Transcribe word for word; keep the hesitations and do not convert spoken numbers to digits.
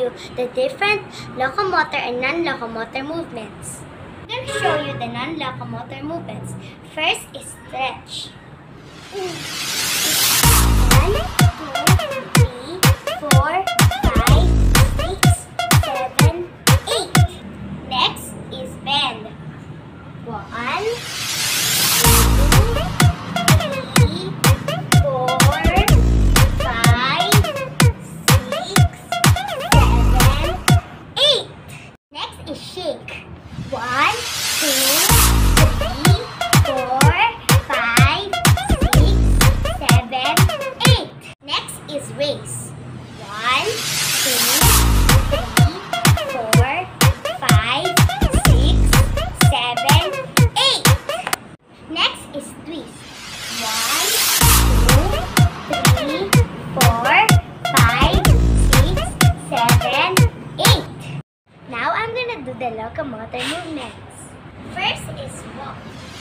you the different locomotor and non-locomotor movements. I'm going to show you the non-locomotor movements. First is stretch. One, two, three, four, five, six, seven, eight. Next is bend. One, two, three, four, five, six, seven, eight. Next is shake. One, two, three, four, five, six, seven, eight. Next is race. One, two, three, four, five, six, seven, eight. Next is twist. One, two, three, four, five, six, seven, eight. Now I'm gonna do the locomotor movements. First is walk.